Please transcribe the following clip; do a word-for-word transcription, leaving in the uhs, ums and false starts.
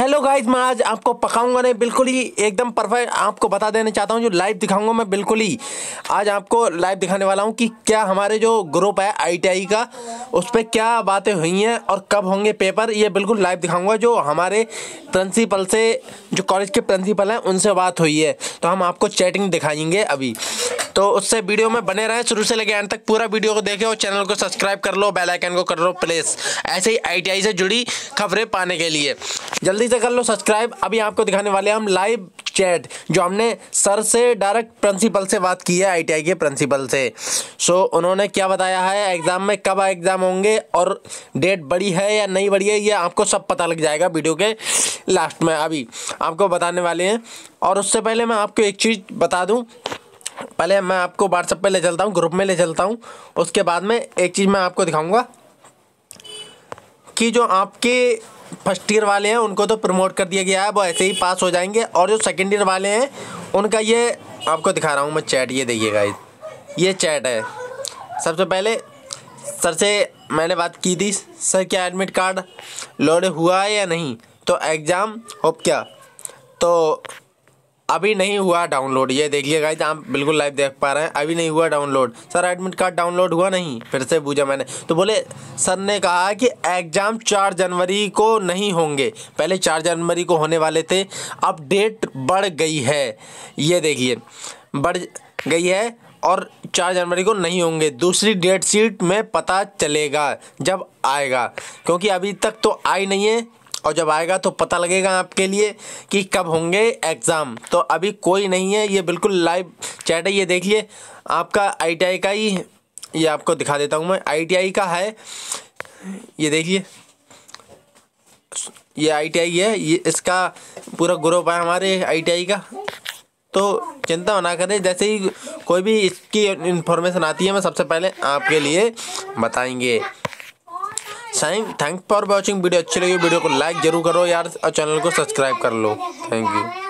Hello guys, मैं आज आपको पकाऊंगा नहीं, बिल्कुल ही एकदम परफेक्ट आपको बता देना चाहता हूं। जो लाइव दिखाऊंगा मैं बिल्कुल ही आज आपको लाइव दिखाने वाला हूं कि क्या हमारे जो ग्रुप है आईटीआई का उस पर क्या बातें हुई हैं और कब होंगे पेपर। ये बिल्कुल लाइव दिखाऊंगा। जो हमारे प्रिंसिपल से, जो कॉलेज के प्रिंसिपल हैं, उनसे बात हुई है तो हम आपको चैटिंग दिखाएंगे अभी। तो उससे वीडियो में बने रहें, शुरू से लेकर एंड तक पूरा वीडियो को देखें और चैनल को सब्सक्राइब कर लो, बेल आइकन को कर लो प्रेस, ऐसे ही आईटीआई से जुड़ी खबरें पाने के लिए जल्दी से कर लो सब्सक्राइब। अभी आपको दिखाने वाले हैं हम लाइव चैट जो हमने सर से डायरेक्ट प्रिंसिपल से बात की है, आईटीआई के प्रिंसिपल से। सो उन्होंने क्या बताया है एग्ज़ाम में, कब एग्ज़ाम होंगे और डेट बड़ी है या नहीं बड़ी है, ये आपको सब पता लग जाएगा वीडियो के लास्ट में। अभी आपको बताने वाले हैं। और उससे पहले मैं आपको एक चीज़ बता दूँ, पहले मैं आपको व्हाट्सएप पे ले चलता हूँ, ग्रुप में ले चलता हूँ। उसके बाद में एक चीज़ मैं आपको दिखाऊंगा कि जो आपके फर्स्ट ईयर वाले हैं उनको तो प्रमोट कर दिया गया है, वो ऐसे ही पास हो जाएंगे। और जो सेकंड ईयर वाले हैं उनका ये आपको दिखा रहा हूँ मैं चैट, ये देखिएगा, ये चैट है। सबसे पहले सर से मैंने बात की थी, सर क्या एडमिट कार्ड लोड हुआ है या नहीं, तो एग्ज़ाम होप क्या, तो अभी नहीं हुआ डाउनलोड। ये देखिए गाइस, आप बिल्कुल लाइव देख पा रहे हैं, अभी नहीं हुआ download. Sir admit card download हुआ नहीं, फिर से पूछा मैंने तो बोले सर ने कहा कि एग्ज़ाम चार जनवरी को नहीं होंगे, पहले चार जनवरी को होने वाले थे, अब डेट बढ़ गई है। ये देखिए बढ़ गई है और चार जनवरी को नहीं होंगे, दूसरी डेट शीट में पता चलेगा जब आएगा, क्योंकि अभी तक तो आई नहीं है और जब आएगा तो पता लगेगा आपके लिए कि कब होंगे एग्ज़ाम। तो अभी कोई नहीं है, ये बिल्कुल लाइव चैट है। ये देखिए आपका आईटीआई का ही, ये आपको दिखा देता हूँ मैं, आईटीआई का है। ये देखिए ये आईटीआई है, ये इसका पूरा ग्रुप है हमारे आईटीआई का। तो चिंता ना करें, जैसे ही कोई भी इसकी इन्फॉर्मेशन आती है मैं सबसे पहले आपके लिए बताएंगे। Thank for watching. वीडियो अच्छी लगी वीडियो को लाइक जरूर करो यार और चैनल को सब्सक्राइब कर लो। Thank you.